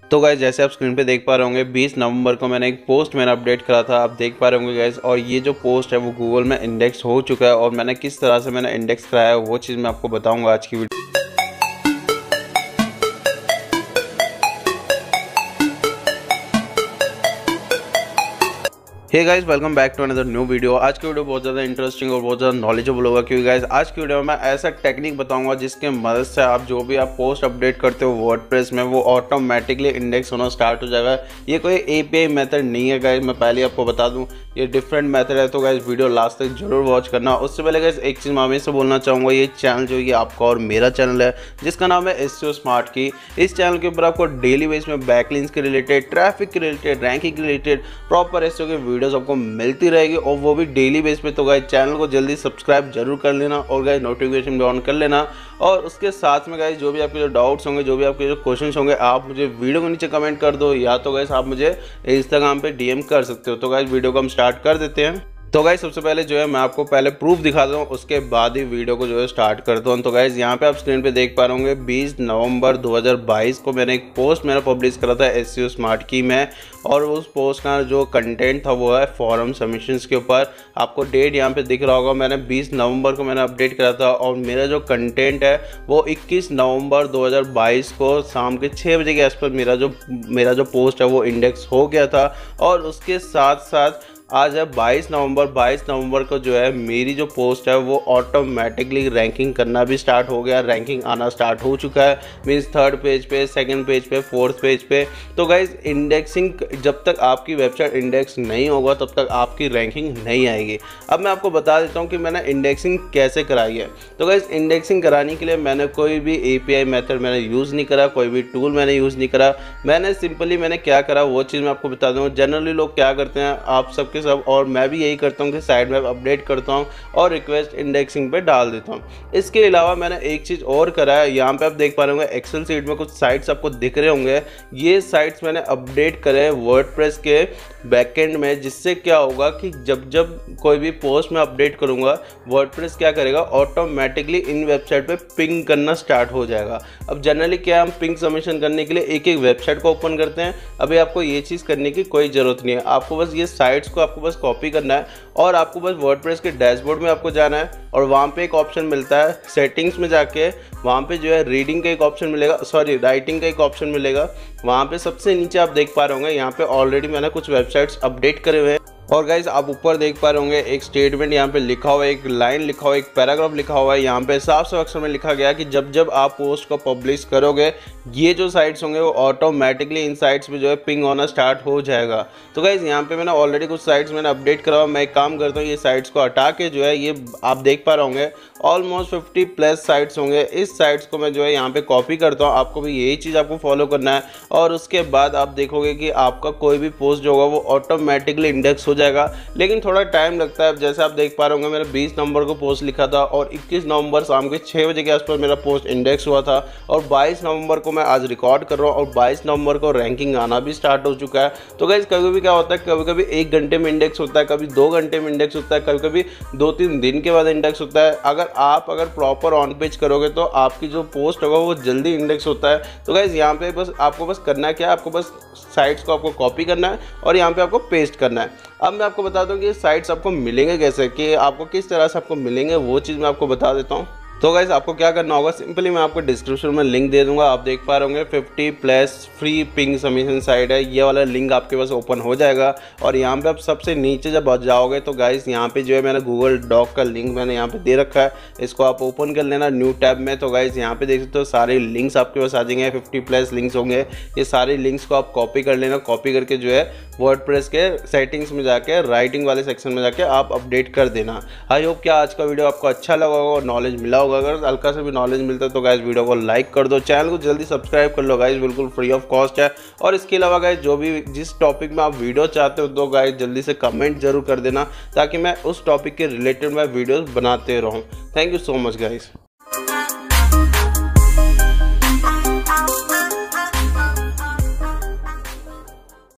तो गाइस जैसे आप स्क्रीन पे देख पा रहे होंगे 20 नवंबर को मैंने एक पोस्ट अपडेट करा था, आप देख पा रहे होंगे गाइस। और ये जो पोस्ट है वो गूगल में इंडेक्स हो चुका है और मैंने किस तरह से इंडेक्स कराया है वो चीज़ मैं आपको बताऊंगा आज की video. Hey guys, welcome back to another new video. आज की वीडियो बहुत ज़्यादा इंटरेस्टिंग और बहुत ज़्यादा नॉलेजेबल होगा, क्योंकि गाइस आज की वीडियो में मैं ऐसा टेक्निक बताऊंगा जिसके मदद से आप जो भी आप पोस्ट अपडेट करते हो वर्डप्रेस में वो ऑटोमेटिकली इंडेक्स होना स्टार्ट हो जाएगा। ये कोई एपीआई मेथड नहीं है गाइस, मैं पहले आपको बता दूं ये डिफरेंट मेथड है। तो गाइस वीडियो लास्ट तक जरूर वॉच करना। उससे पहले गाइस एक चीज़ मैं हमेशा बोलना चाहूँगा, ये चैनल जो ये आपका और मेरा चैनल है जिसका नाम है एसईओ स्मार्ट की। इस चैनल के ऊपर आपको डेली बेस में बैकलिंक्स के रिलेटेड, ट्रैफिक के रिलेटेड, रैंकिंग के रिलेटेड प्रॉपर एसईओ के वीडियोस आपको मिलती रहेगी और वो भी डेली बेस पे। तो गाइस चैनल को जल्दी सब्सक्राइब जरूर कर लेना और गाइस नोटिफिकेशन भी ऑन कर लेना। और उसके साथ में गाइस जो भी आपके जो डाउट्स होंगे, जो भी आपके जो क्वेश्चंस होंगे, आप मुझे वीडियो के नीचे कमेंट कर दो या तो गाइस आप मुझे इंस्टाग्राम पे डीएम कर सकते हो। तो गाइस वीडियो को हम स्टार्ट कर देते हैं। तो गाइस सबसे पहले जो है मैं आपको पहले प्रूफ दिखाता हूँ, उसके बाद ही वीडियो को जो है स्टार्ट करता हूँ। तो गाइस यहाँ पे आप स्क्रीन पे देख पा रहे होंगे 20 नवंबर 2022 को मैंने एक पोस्ट पब्लिश करा था एसईओ स्मार्ट की में। और उस पोस्ट का जो कंटेंट था वो है फॉरम सबमिशंस के ऊपर। आपको डेट यहाँ पे दिख रहा होगा, मैंने 20 नवंबर को अपडेट करा था और मेरा जो कंटेंट है वो 21 नवंबर 2022 को शाम के 6 बजे के आसपास मेरा जो पोस्ट है वो इंडेक्स हो गया था। और उसके साथ साथ आज है 22 नवंबर को जो है मेरी जो पोस्ट है वो ऑटोमेटिकली रैंकिंग करना भी स्टार्ट हो गया, रैंकिंग आना स्टार्ट हो चुका है। मीन्स 3rd पेज पे, 2nd पेज पे, 4th पेज पे। तो गाइज इंडेक्सिंग, जब तक आपकी वेबसाइट इंडेक्स नहीं होगा तब तक आपकी रैंकिंग नहीं आएगी। अब मैं आपको बता देता हूँ कि मैंने इंडेक्सिंग कैसे कराई है। तो गाइज इंडेक्सिंग कराने के लिए मैंने कोई भी एपीआई मेथड यूज़ नहीं करा, कोई भी टूल मैंने यूज़ नहीं करा। मैंने सिंपली क्या करा वो चीज़ मैं आपको बता दूँ। जनरली लोग क्या करते हैं, आप सब सब, और मैं भी यही करता हूँ कि साइड में अपडेट करता हूँ और रिक्वेस्ट इंडेक्सिंग पे डाल देता हूँ। इसके अलावा मैंने एक चीज़ और करा है, यहाँ पे आप देख पा रहे होंगे एक्सेल सीट में कुछ साइट्स आपको दिख रहे होंगे। ये साइट्स मैंने अपडेट करे हैं वर्डप्रेस के बैकएंड में, जिससे क्या होगा कि जब कोई भी पोस्ट में अपडेट करूँगा वर्डप्रेस क्या करेगा, ऑटोमेटिकली इन वेबसाइट पे पिंग करना स्टार्ट हो जाएगा। अब जनरली क्या हम पिंग सबमिशन करने के लिए एक एक वेबसाइट को ओपन करते हैं। अभी आपको ये चीज़ करने की कोई ज़रूरत नहीं है, आपको बस ये साइट्स को आपको बस कॉपी करना है और आपको बस वर्डप्रेस के डैशबोर्ड में आपको जाना है और वहाँ पे एक ऑप्शन मिलता है सेटिंग्स में जाके, वहाँ पे जो है रीडिंग का एक ऑप्शन मिलेगा, सॉरी राइटिंग का एक ऑप्शन मिलेगा। वहाँ पे सबसे नीचे आप देख पा रहे होंगे, यहाँ पे ऑलरेडी मैंने कुछ वेबसाइट्स अपडेट करे हुए हैं। और गाइज आप ऊपर देख पा रहे होंगे एक स्टेटमेंट यहाँ पे लिखा हुआ है, एक लाइन लिखा हुआ है, एक पैराग्राफ लिखा हुआ है। यहाँ पे साफ साफ अक्षर में लिखा गया कि जब आप पोस्ट को पब्लिश करोगे ये जो साइट्स होंगे वो ऑटोमेटिकली इन साइट्स पे जो है पिंग होना स्टार्ट हो जाएगा। तो गाइज यहाँ पे मैंने ऑलरेडी कुछ साइट्स अपडेट करा हुआ। मैं एक काम करता हूँ, ये साइट्स को हटा के जो है ये आप देख पा रहे होंगे ऑलमोस्ट 50+ साइट्स होंगे। इस साइट्स को मैं जो है यहाँ पे कॉपी करता हूँ। आपको भी यही चीज़ आपको फॉलो करना है और उसके बाद आप देखोगे कि आपका कोई भी पोस्ट जो होगा वो ऑटोमेटिकली इंडेक्स हो जाएगा। लेकिन थोड़ा टाइम लगता है। जैसे आप देख पा रहे होंगे मैंने 20 नवंबर को पोस्ट लिखा था और 21 नवंबर शाम के 6 बजे के आसपास मेरा पोस्ट इंडेक्स हुआ था और 22 नवंबर को मैं आज रिकॉर्ड कर रहा हूँ और 22 नवंबर को रैंकिंग आना भी स्टार्ट हो चुका है। तो गाइस कभी भी क्या होता है, कभी कभी 1 घंटे में इंडेक्स होता है, कभी 2 घंटे में इंडेक्स होता है, कभी कभी 2-3 दिन के बाद इंडेक्स होता है। अगर प्रॉपर ऑन पेज करोगे तो आपकी जो पोस्ट होगा वो जल्दी इंडेक्स होता है। तो गाइस यहाँ पे आपको बस करना है क्या, आपको बस साइट्स को आपको कॉपी करना है और यहाँ पे आपको पेस्ट करना है। अब मैं आपको बता दूं कि ये साइट्स आपको मिलेंगे कैसे, कि आपको किस तरह से आपको मिलेंगे वो चीज़ मैं आपको बता देता हूँ। तो गाइस आपको क्या करना होगा, सिंपली मैं आपको डिस्क्रिप्शन में लिंक दे दूंगा। आप देख पा रहे होंगे 50+ फ्री पिंग सबमिशन साइट है, ये वाला लिंक आपके पास ओपन हो जाएगा। और यहाँ पे आप सबसे नीचे जब जाओगे तो गाइस यहाँ पे जो है मैंने गूगल डॉक का लिंक यहाँ पे दे रखा है, इसको आप ओपन कर लेना न्यू टैब में। तो गाइस यहाँ पे देख सकते हो सारे लिंक्स आपके पास आ जाएंगे, 50+ लिंक्स होंगे। ये सारे लिंक्स को आप कॉपी कर लेना, कॉपी करके जो है वर्डप्रेस के सेटिंग्स में जाके राइटिंग वाले सेक्शन में जाके आप अपडेट कर देना। आई होप कि आज का वीडियो आपको अच्छा लगा होगा और नॉलेज मिला होगा। अगर हल्का से भी नॉलेज मिलता है तो गाइस वीडियो को लाइक कर दो, चैनल को जल्दी सब्सक्राइब कर लो गाइस, बिल्कुल फ्री ऑफ कॉस्ट है। और इसके अलावा गाइस जो भी जिस टॉपिक में आप वीडियो चाहते हो तो गाइस जल्दी से कमेंट जरूर कर देना, ताकि मैं उस टॉपिक के रिलेटेड मैं वीडियोस बनाते रहूं। Thank you so much guys.